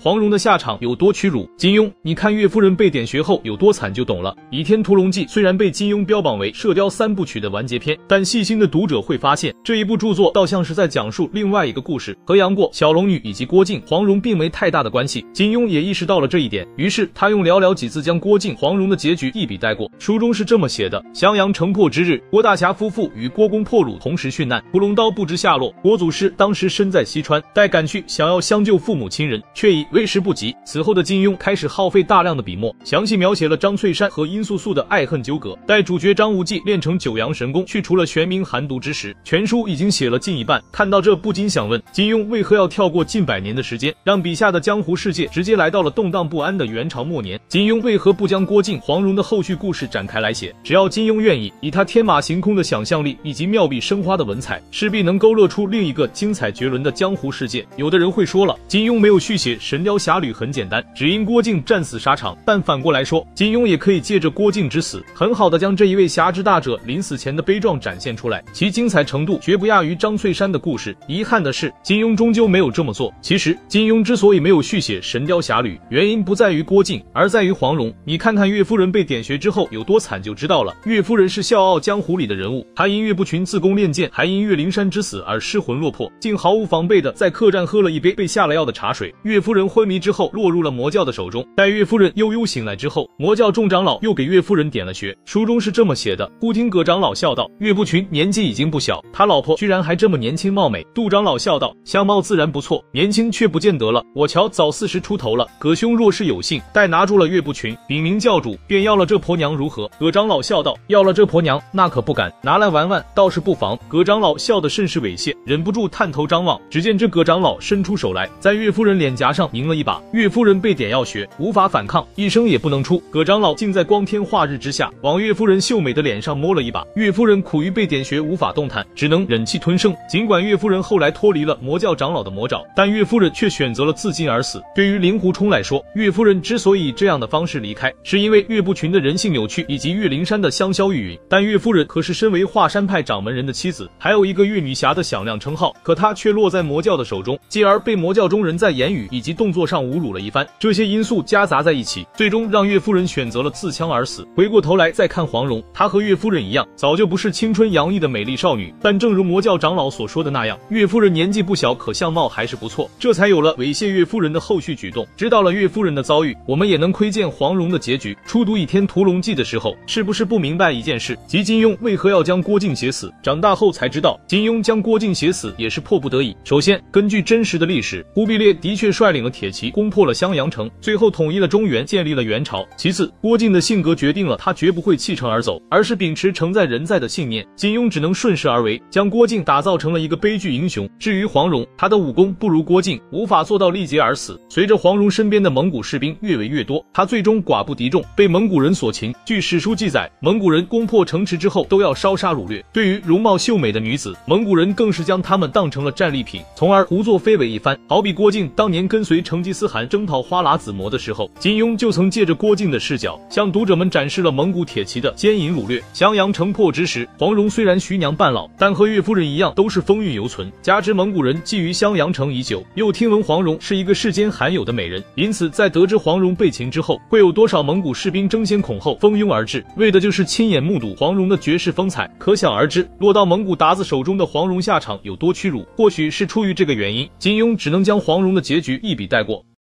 黄蓉的下场有多屈辱。金庸，你看岳夫人被点穴后有多惨就懂了。《倚天屠龙记》虽然被金庸标榜为射雕三部曲的完结篇，但细心的读者会发现，这一部著作倒像是在讲述另外一个故事，和杨过、小龙女以及郭靖、黄蓉并没太大的关系。金庸也意识到了这一点，于是他用寥寥几字将郭靖、黄蓉的结局一笔带过。书中是这么写的：襄阳城破之日，郭大侠夫妇与郭公破虏同时殉难，屠龙刀不知下落。郭祖师当时身在西川，待赶去想要相救父母亲人，却已为时不及。此后的金庸开始耗费大量的笔墨，详细描写了张翠山和殷素素的爱恨纠葛。待主角张无忌练成九阳神功，去除了玄冥寒毒之时，全书已经写了近一半。看到这不禁想问，金庸为何要跳过近100年的时间，让笔下的江湖世界直接来到了动荡不安的元朝末年？金庸为何不将郭靖、黄蓉的后续故事展开来写？只要金庸愿意，以他天马行空的想象力以及妙笔生花的文采，势必能勾勒出另一个精彩绝伦的江湖世界。有的人会说了，金庸没有续写《神雕侠侣》很简单，只因郭靖战死沙场。但反过来说，金庸也可以借着郭靖之死，很好的将这一位侠之大者临死前的悲壮展现出来，其精彩程度绝不亚于张翠山的故事。遗憾的是，金庸终究没有这么做。其实，金庸之所以没有续写《神雕侠侣》，原因不在于郭靖，而在于黄蓉。你看看岳夫人被点穴之后有多惨就知道了。岳夫人是笑傲江湖里的人物，她因岳不群自宫练剑，还因岳灵珊之死而失魂落魄，竟毫无防备的在客栈喝了一杯被下了药的茶水。岳夫人昏迷之后落入了魔教的手中，待岳夫人悠悠醒来之后，魔教众长老又给岳夫人点了穴。书中是这么写的：忽听葛长老笑道，岳不群年纪已经不小，他老婆居然还这么年轻貌美。杜长老笑道，相貌自然不错，年轻却不见得了，我瞧早40出头了。葛兄若是有幸，待拿住了岳不群，禀明教主，便要了这婆娘如何？葛长老笑道，要了这婆娘那可不敢，拿来玩玩倒是不妨。葛长老笑得甚是猥亵，忍不住探头张望，只见这葛长老伸出手来，在岳夫人脸颊上拧了一把。岳夫人被点药穴，无法反抗，一声也不能出。葛长老竟在光天化日之下往岳夫人秀美的脸上摸了一把。岳夫人苦于被点穴无法动弹，只能忍气吞声。尽管岳夫人后来脱离了魔教长老的魔爪，但岳夫人却选择了自尽而死。对于令狐冲来说，岳夫人之所以以这样的方式离开，是因为岳不群的人性扭曲以及岳灵珊的香消玉殒。但岳夫人可是身为华山派掌门人的妻子，还有一个岳女侠的响亮称号，可她却落在魔教的手中，继而被魔教中人在言语以及动作上侮辱了一番。这些因素夹杂在一起，最终让岳夫人选择了自枪而死。回过头来再看黄蓉，她和岳夫人一样，早就不是青春洋溢的美丽少女，但正如魔教长老所说的那样，岳夫人年纪不小，可相貌还是不错，这才有了猥亵岳夫人的后续举动。知道了岳夫人的遭遇，我们也能窥见黄蓉的结局。初读《倚天屠龙记》的时候，是不是不明白一件事，即金庸为何要将郭靖写死？长大后才知道，金庸将郭靖写死也是迫不得已。首先，根据真实的历史，忽必烈的确率领了铁骑攻破了襄阳城，最后统一了中原，建立了元朝。其次，郭靖的性格决定了他绝不会弃城而走，而是秉持成在人在的信念。金庸只能顺势而为，将郭靖打造成了一个悲剧英雄。至于黄蓉，她的武功不如郭靖，无法做到力竭而死。随着黄蓉身边的蒙古士兵越围越多，她最终寡不敌众，被蒙古人所擒。据史书记载，蒙古人攻破城池之后都要烧杀掳掠，对于容貌秀美的女子，蒙古人更是将她们当成了战利品，从而胡作非为一番。好比郭靖当年跟随成吉思汗征讨花剌子模的时候，金庸就曾借着郭靖的视角，向读者们展示了蒙古铁骑的奸淫掳掠。襄阳城破之时，黄蓉虽然徐娘半老，但和岳夫人一样都是风韵犹存。加之蒙古人觊觎襄阳城已久，又听闻黄蓉是一个世间罕有的美人，因此在得知黄蓉被擒之后，会有多少蒙古士兵争先恐后蜂拥而至，为的就是亲眼目睹黄蓉的绝世风采。可想而知，落到蒙古鞑子手中的黄蓉下场有多屈辱。或许是出于这个原因，金庸只能将黄蓉的结局一笔带过。